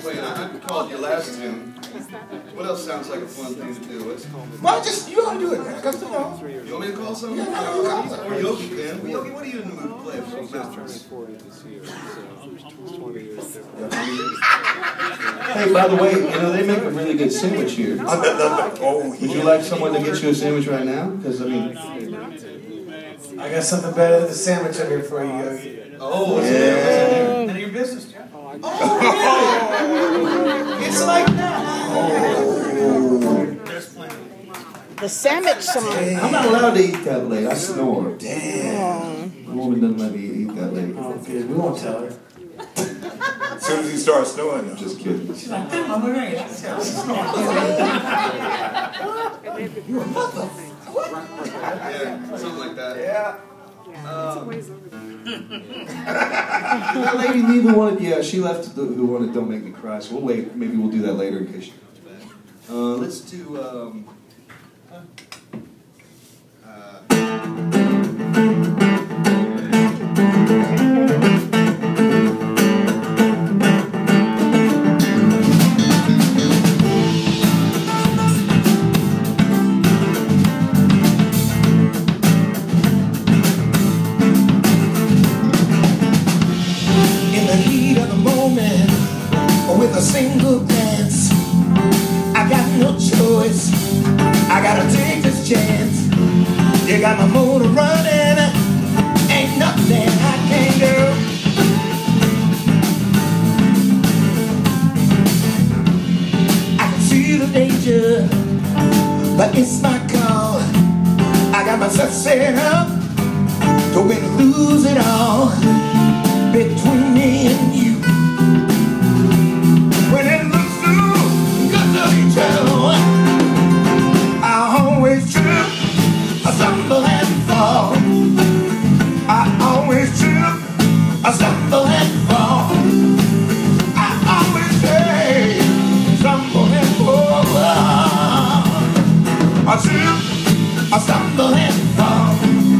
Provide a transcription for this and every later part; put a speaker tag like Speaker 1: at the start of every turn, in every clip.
Speaker 1: Wait, I called you last tune. What else sounds like a fun thing to do?
Speaker 2: Well, just, you want to do it, man. Because,
Speaker 1: You want me to call something?
Speaker 2: Yeah, you call
Speaker 1: Or Yoggie, then. Yoggie, what are you in the mood to play for?
Speaker 3: Hey, by the way, you know, they make a really good sandwich here. Would you like someone to get you a sandwich right now? Because, I mean...
Speaker 2: I got something better than a sandwich up here for you, Yoggie.
Speaker 1: Oh,
Speaker 2: yeah. None of your business, John. Oh, it's like that.
Speaker 4: The sandwich song.
Speaker 3: I'm not allowed to eat that late. I snore.
Speaker 2: Damn.
Speaker 3: The woman doesn't let me eat that late.
Speaker 2: Oh, good. We won't tell her.
Speaker 5: As soon as you start snoring, I'm
Speaker 3: just kidding.
Speaker 2: She's like, damn, I'm alright. Yeah,
Speaker 1: something like that.
Speaker 2: Yeah.
Speaker 3: That lady neither wanted. Yeah, she left. Who wanted "Don't Make Me Cry"? So we'll wait. Maybe we'll do that later in case she comes back. Let's do.
Speaker 2: With a single glance, I got no choice. I gotta take this chance. You got my motor running, ain't nothing I can do. I can see the danger, but it's my call. I got myself set up to win or lose it all between me and you. When it looks too good to be true, I always trip, I stumble and fall. I always trip, I stumble and fall. I always say, stumble and fall. I trip, I stumble and fall.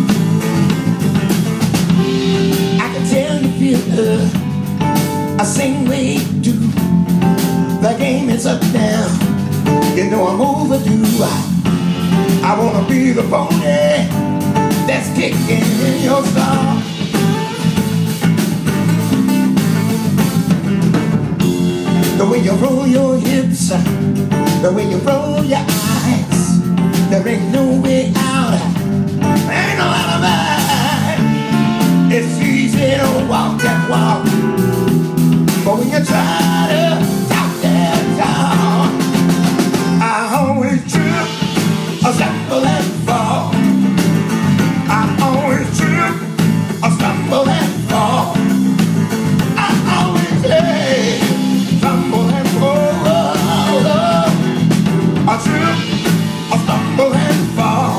Speaker 2: I can tell you feel I sing way too. The game is up now, you know I'm overdue. I wanna be the pony that's kicking in your stall. The way you roll your hips, the way you roll your eyes, there ain't no way out, ain't no alibi. It's easy to walk that walk, but when you try to I always trip, I stumble and fall. I always trip, I stumble and fall. I always say, stumble and fall. I trip, I stumble and fall.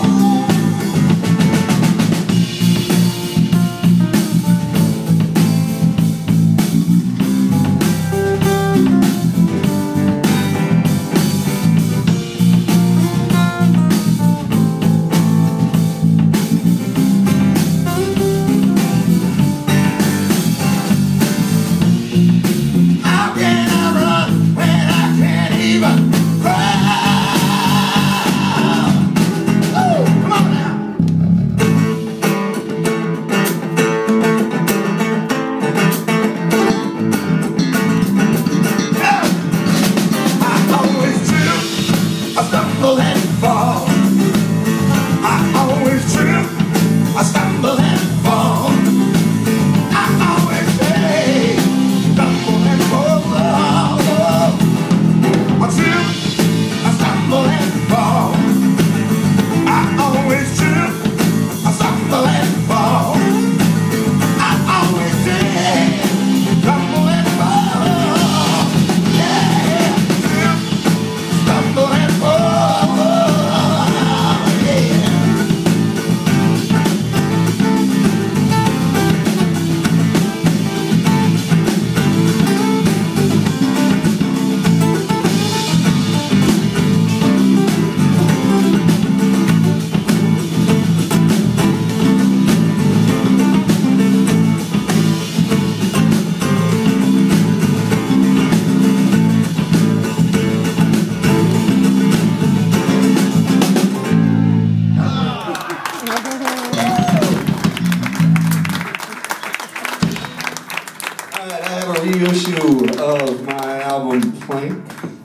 Speaker 3: Alright, I have a reissue of my album Plank.